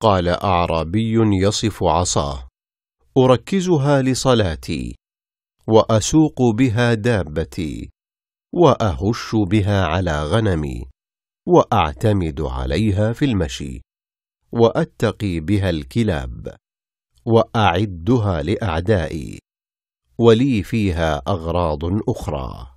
قال أعرابي يصف عصاه: أركزها لصلاتي، وأسوق بها دابتي، وأهش بها على غنمي، وأعتمد عليها في المشي، وأتقي بها الكلاب، وأعدها لأعدائي، ولي فيها أغراض أخرى.